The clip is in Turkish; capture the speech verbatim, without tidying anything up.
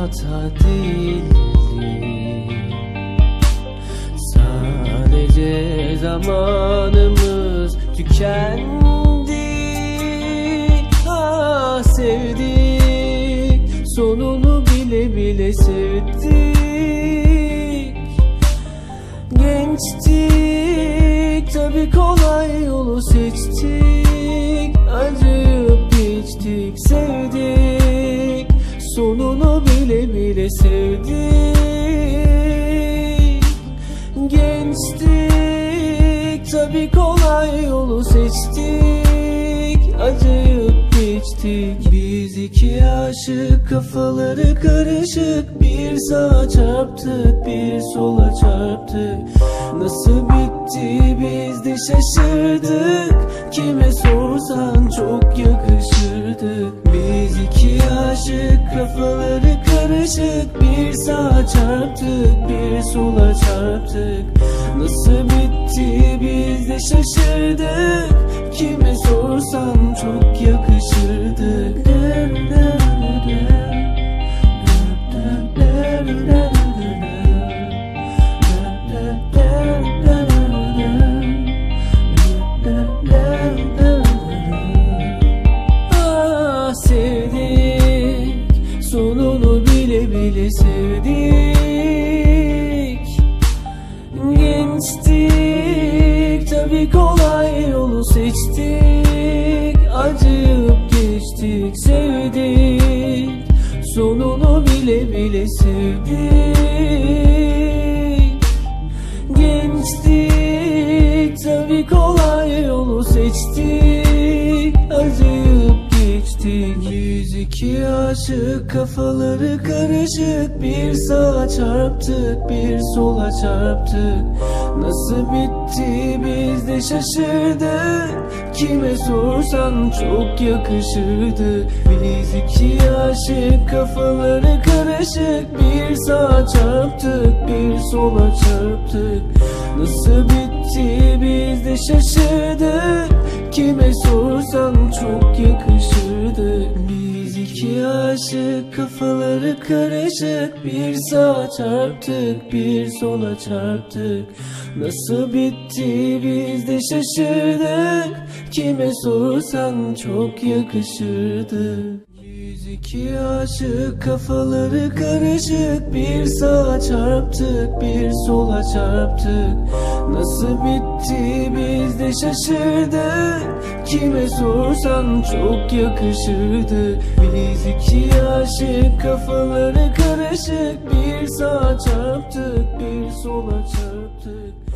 hata değildi. Sadece zamanımız tükendi. Ah, sevdik, sonunu bile bile sevdik. Gençtik, tabi kolay yolu seçtik. Acıyıp geçtik, sevdik, sonunu bile bile sevdik. Gençtik, tabi kolay yolu seçtik. Acıyıp geçtik. Biz iki aşık, kafaları karışık. Bir sağa çarptık, bir sola çarptık. Nasıl bitti biz de şaşırdık. Kime sorsan çok yakışırdık. Biz iki aşık, kafaları karışık. Bir sağa çarptık, bir sola çarptık. Nasıl bitti biz de şaşırdık. Kime sorsan çok yakışırdık. Ah, sevdik, sonunu bile bile sevdik. Gençtik, tabi kolay yolu seçtik. Acıyıp geçtik, sevdik, sonunu bile bile sevdik. Gençtik, tabi kolay yolu seçtik. Acıyıp geçtik. Yüz iki aşık, kafaları karışık. Bir sağa çarptık, bir sola çarptık. Nasıl bitti biz de şaşırdık. Kime sorsan çok yakışırdı. Biz iki aşık, kafaları karışık. Bir sağa çarptık, bir sola çarptık. Nasıl bitti biz de şaşırdık. Kime sorsan çok yakışırdı. Biz iki aşık, kafaları karışık. Bir sağa çarptık, bir sola çarptık. Nasıl bitti biz de şaşırdık. Kime sorsan çok yakışırdı. Yüz iki aşık, kafaları karışık. Bir sağa çarptık, bir sola çarptık. Nasıl bitti biz de şaşırdık. Kime sorsan çok yakışırdı. Biz iki aşık, kafaları karışık. Bir sağa çarptık, bir sola çarptık.